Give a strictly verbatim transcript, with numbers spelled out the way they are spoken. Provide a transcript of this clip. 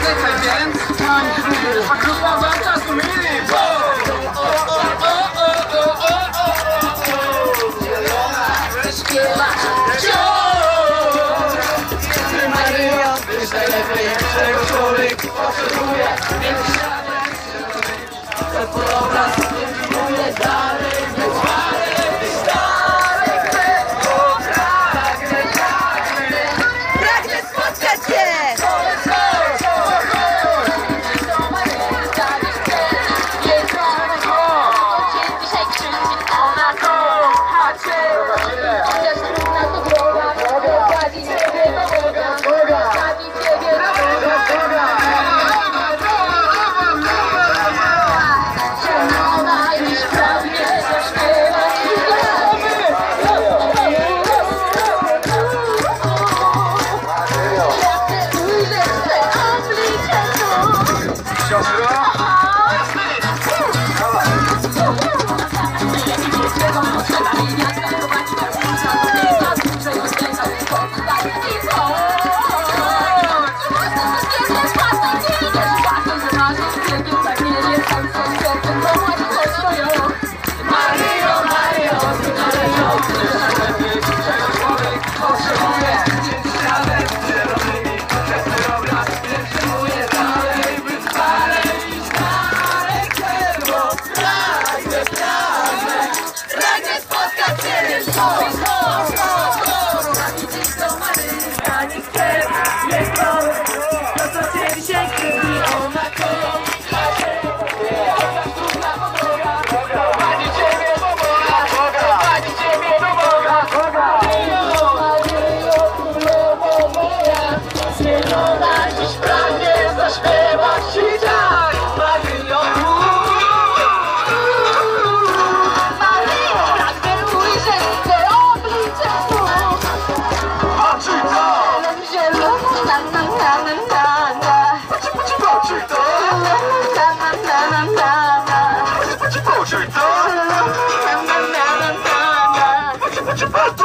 zlecaj więc tańczy, a grupa walcza z umili. Śpiewa wciąż. Ty Maryjo, wiesz najlepiej, czego człowiek potrzebuje. Więc siadaj, to po obraz nie wyjmuje dalej, więc dalej, dalej chcę, pragnę, pragnę, pragnę spotkać się. What you